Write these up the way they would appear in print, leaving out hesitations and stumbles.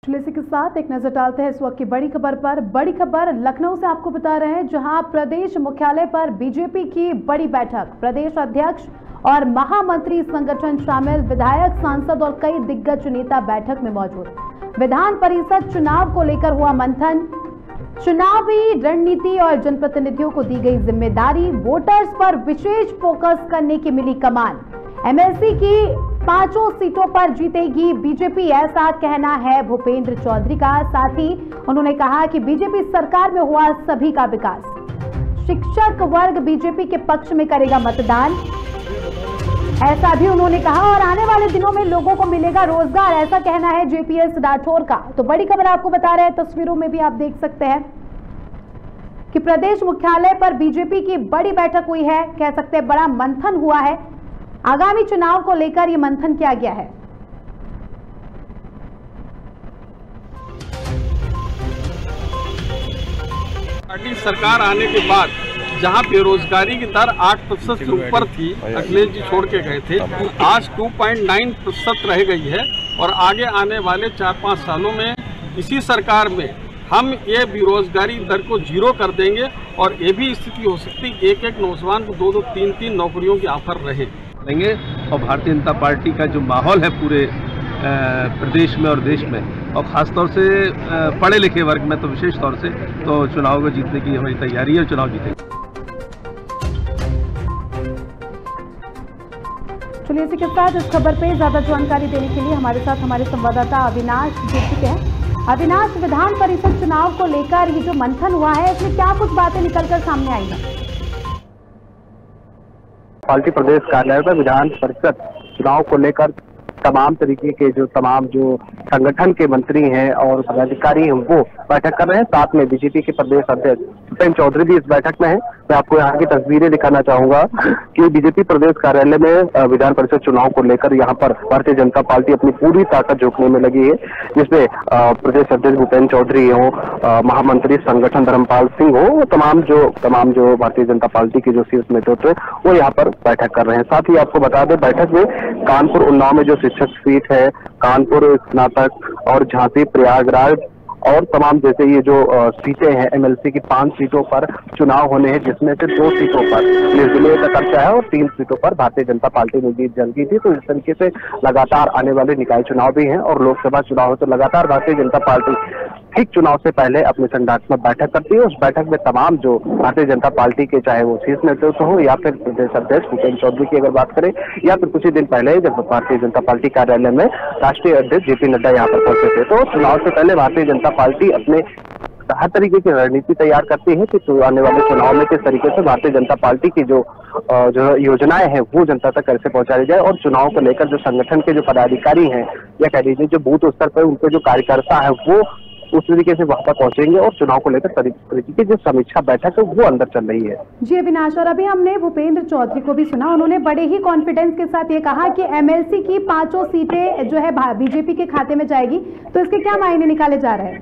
इसी के साथ एक नजर डालते हैं इस वक्त की बड़ी खबर पर। बड़ी खबर लखनऊ से आपको बता रहे हैं, जहां प्रदेश मुख्यालय पर बीजेपी की बड़ी बैठक, प्रदेश अध्यक्ष और महामंत्री संगठन शामिल, विधायक, सांसद और कई दिग्गज नेता बैठक में मौजूद। विधान परिषद चुनाव को लेकर हुआ मंथन, चुनावी रणनीति और जनप्रतिनिधियों को दी गई जिम्मेदारी, वोटर्स पर विशेष फोकस करने की मिली कमान। एमएलसी की 5 सीटों पर जीतेगी बीजेपी, ऐसा कहना है भूपेंद्र चौधरी का। साथ ही उन्होंने कहा कि बीजेपी सरकार में हुआ सभी का विकास, शिक्षक वर्ग बीजेपी के पक्ष में करेगा मतदान, ऐसा भी उन्होंने कहा। और आने वाले दिनों में लोगों को मिलेगा रोजगार, ऐसा कहना है जेपीएस राठौर का। तो बड़ी खबर आपको बता रहे हैं, तस्वीरों में भी आप देख सकते हैं कि प्रदेश मुख्यालय पर बीजेपी की बड़ी बैठक हुई है, कह सकते हैं बड़ा मंथन हुआ है। आगामी चुनाव को लेकर यह मंथन किया गया है। पार्टी सरकार आने के बाद जहां बेरोजगारी की दर 8% से ऊपर थी, अखिलेश जी छोड़ के गए थे, आज 2.9% रह गई है। और आगे आने वाले 4-5 सालों में इसी सरकार में हम ये बेरोजगारी दर को 0 कर देंगे। और ये भी स्थिति हो सकती है एक नौजवान को 2-2, 3-3 नौकरियों की ऑफर रहे देंगे। और भारतीय जनता पार्टी का जो माहौल है पूरे प्रदेश में और देश में, और ख़ासतौर से पढ़े लिखे वर्ग में तो विशेष तौर से, तो चुनाव को जीतने की हमारी तैयारी है और चुनाव जीतेंगे। चलिए इसी के साथ इस खबर पे ज्यादा जानकारी देने के लिए हमारे साथ हमारे संवाददाता अविनाश जुड़ चुके हैं। अविनाश, विधान परिषद चुनाव को लेकर ये जो मंथन हुआ है, इसमें क्या कुछ बातें निकलकर सामने आई हैं? पार्टी प्रदेश कार्यालय पर विधान परिषद चुनाव को लेकर तमाम तरीके के जो संगठन के मंत्री हैं और पदाधिकारी हैं वो बैठक कर रहे हैं। साथ में बीजेपी के प्रदेश अध्यक्ष भूपेंद्र चौधरी भी इस बैठक में हैं। मैं आपको यहाँ की तस्वीरें दिखाना चाहूंगा कि बीजेपी प्रदेश कार्यालय में विधान परिषद चुनाव को लेकर यहाँ पर भारतीय जनता पार्टी अपनी पूरी ताकत झोंकने में लगी है, जिसमें प्रदेश अध्यक्ष भूपेंद्र चौधरी हो, महामंत्री संगठन धर्मपाल सिंह हो, तमाम जो भारतीय जनता पार्टी के जो शीर्ष नेतृत्व है वो यहाँ पर बैठक कर रहे हैं। साथ ही आपको बता दें, बैठक में कानपुर, उन्नाव में जो शिक्षक सीट है, कानपुर स्नातक और झांसी, प्रयागराज और तमाम जैसे ये जो सीटें हैं एमएलसी की 5 सीटों पर चुनाव होने हैं, जिसमें से 2 सीटों पर निर्दलीय का कब्जा है और 3 सीटों पर भारतीय जनता पार्टी में जीत जल गई थी। तो इस तरीके से लगातार आने वाले निकाय चुनाव भी हैं और लोकसभा चुनाव है, तो लगातार भारतीय जनता पार्टी ठीक चुनाव से पहले अपनी संगठनात्मक बैठक करती है। उस बैठक में तमाम जो भारतीय जनता पार्टी के, चाहे वो शीर्ष नेतृत्व हो या फिर प्रदेश अध्यक्ष भूपेंद्र चौधरी की अगर बात करें, या फिर कुछ ही दिन पहले जब भारतीय जनता पार्टी कार्यालय में राष्ट्रीय अध्यक्ष जेपी नड्डा यहाँ पर पहुंचे थे, तो चुनाव से पहले भारतीय जनता पार्टी अपने हर तरीके की रणनीति तैयार करती है कि आने वाले चुनाव में किस तरीके से भारतीय जनता पार्टी की जो योजनाएं हैं वो जनता तक कैसे पहुंचाई जाए, और चुनाव को लेकर जो संगठन के जो पदाधिकारी हैं या कह लीजिए जो बूथ स्तर पर उनके जो कार्यकर्ता है वो उस तरीके से वहां पर पहुंचेंगे और चुनाव को लेकर तरीके की जो समीक्षा बैठक है वो अंदर चल रही है। जी अविनाश, और अभी हमने भूपेंद्र चौधरी को भी सुना, उन्होंने बड़े ही कॉन्फिडेंस के साथ ये कहा कि एमएलसी की 5 सीटें जो है बीजेपी के खाते में जाएगी। तो इसके क्या मायने निकाले जा रहे हैं?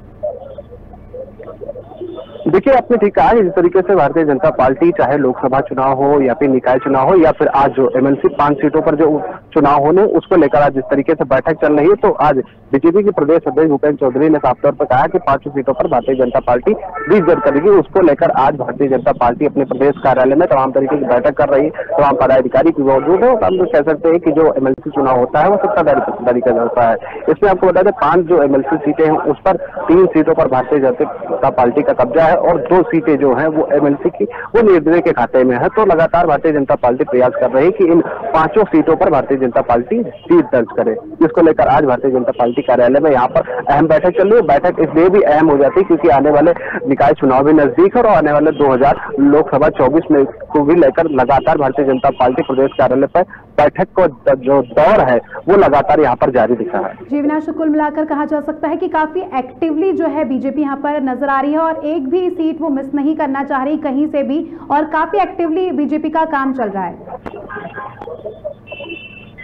देखिए, आपने ठीक कहा, इस तरीके से भारतीय जनता पार्टी चाहे लोकसभा चुनाव हो या फिर निकाय चुनाव हो या फिर आज जो एमएलसी 5 सीटों पर जो चुनाव होने उसको लेकर आज जिस तरीके से बैठक चल रही है, तो आज बीजेपी के प्रदेश अध्यक्ष भूपेंद्र चौधरी ने साफ तौर पर कहा कि 5 सीटों पर भारतीय जनता पार्टी जीत दर्ज करेगी। उसको लेकर आज भारतीय जनता पार्टी अपने प्रदेश कार्यालय में तमाम तरीके की बैठक कर रही है। तमाम पदाधिकारी भी मौजूद है और हम कह सकते हैं कि जो एमएलसी चुनाव होता है वो सत्ताधारी का होता है। इसमें आपको बता दें 5 जो एमएलसी सीटें हैं उस पर 3 सीटों पर भारतीय जनता पार्टी का कब्जा है और 2 सीटें जो हैं वो एमएलसी की वो निर्दलीय के खाते में है। तो लगातार भारतीय जनता पार्टी प्रयास कर रही है कि इन 5 सीटों पर भारतीय जनता पार्टी जीत दर्ज करे, जिसको लेकर आज भारतीय जनता पार्टी कार्यालय में यहाँ पर अहम बैठक चल रही है। बैठक इसलिए भी अहम हो जाती है क्योंकि आने वाले निकाय चुनाव भी नजदीक है और आने वाले 2000 लोकसभा 24 में को भी लेकर लगातार भारतीय जनता पार्टी प्रदेश कार्यालय पर बैठक को जो दौर है वो लगातार यहाँ पर जारी दिख रहा है। जी अविनाश, कुल मिलाकर कहा जा सकता है कि काफी एक्टिवली जो है बीजेपी यहाँ पर नजर आ रही है और एक भी सीट वो मिस नहीं करना चाह रही कहीं से भी, और काफी एक्टिवली बीजेपी का काम चल रहा है।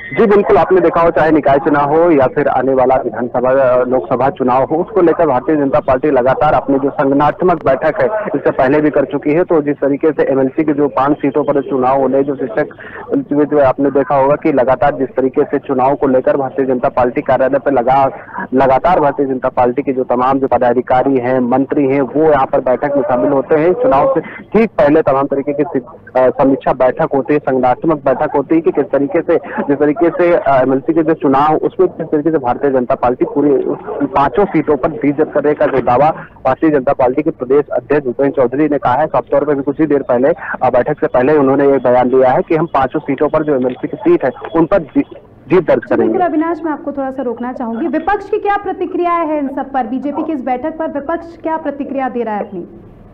जी बिल्कुल, आपने देखा हो चाहे निकाय चुनाव हो या फिर आने वाला विधानसभा लोकसभा चुनाव हो, उसको लेकर भारतीय जनता पार्टी लगातार अपनी जो संगठनात्मक बैठक है इससे पहले भी कर चुकी है। तो जिस तरीके से एमएलसी की जो 5 सीटों पर चुनाव होने जो शिक्षक आपने देखा होगा कि लगातार जिस तरीके से चुनाव को लेकर भारतीय जनता पार्टी कार्यालय पर लगातार भारतीय जनता पार्टी के जो तमाम जो पदाधिकारी हैं, मंत्री हैं, वो यहाँ पर बैठक में शामिल होते हैं। चुनाव से ठीक पहले तमाम तरीके की समीक्षा बैठक होती है, संगठनात्मक बैठक होती है कि किस तरीके से जिस तरीके से एमएलसी के जो चुनाव उसमें किस तरीके से भारतीय जनता पार्टी पूरी 5 सीटों पर जीत करने का जो दावा भारतीय जनता पार्टी के प्रदेश अध्यक्ष भूपेंद्र चौधरी ने कहा है। साफ तौर पर भी कुछ ही देर पहले बैठक से पहले उन्होंने ये बयान दिया है कि हम 5 सीटों पर जो एमएलसी की सीट है उन पर जीत दर्ज करेंगे। अविनाश, मैं आपको थोड़ा सा रोकना चाहूंगी, विपक्ष की क्या प्रतिक्रियाएं हैं इन सब पर? बीजेपी की इस बैठक पर विपक्ष क्या प्रतिक्रिया दे रहा है अपनी?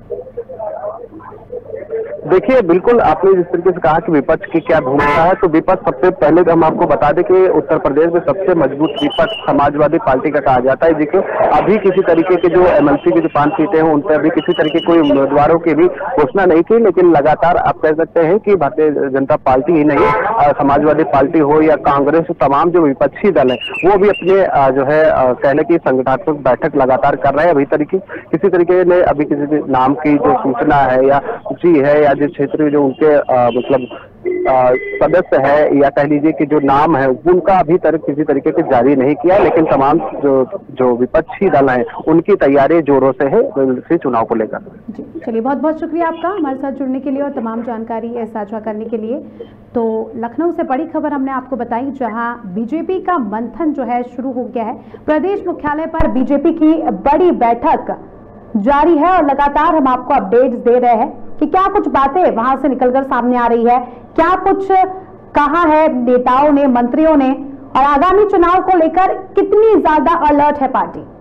देखिए, बिल्कुल आपने जिस तरीके से कहा कि विपक्ष की क्या भूमिका है, तो विपक्ष सबसे पहले तो हम आपको बता दें कि उत्तर प्रदेश में सबसे मजबूत विपक्ष समाजवादी पार्टी का कहा जाता है। देखिए, अभी किसी तरीके के जो एमएलसी की जो 5 सीटें हैं उन पर अभी किसी तरीके कोई उम्मीदवारों की भी घोषणा नहीं की, लेकिन लगातार आप कह सकते हैं कि भारतीय जनता पार्टी ही नहीं, समाजवादी पार्टी हो या कांग्रेस, तमाम जो विपक्षी दल है वो भी अपने जो है कहने की संगठनात्मक बैठक लगातार कर रहे हैं। अभी किसी तरीके ने अभी किसी नाम की जो सूचना है या सूची है या जिस क्षेत्र में जो उनके मतलब सदस्य है या कह लीजिए कि जो नाम है उनका अभी तक किसी तरीके से जारी नहीं किया, लेकिन तमाम जो विपक्षी दल हैं उनकी तैयारी जोरों से है इस चुनाव को लेकर। चलिए, बहुत बहुत शुक्रिया आपका हमारे साथ जुड़ने के लिए और तमाम जानकारी साझा करने के लिए। तो लखनऊ से बड़ी खबर हमने आपको बताई, जहां बीजेपी का मंथन जो है शुरू हो गया है। प्रदेश मुख्यालय पर बीजेपी की बड़ी बैठक जारी है और लगातार हम आपको अपडेट्स दे रहे हैं कि क्या कुछ बातें वहां से निकलकर सामने आ रही है, क्या कुछ कहा है नेताओं ने, मंत्रियों ने, और आगामी चुनाव को लेकर कितनी ज्यादा अलर्ट है पार्टी।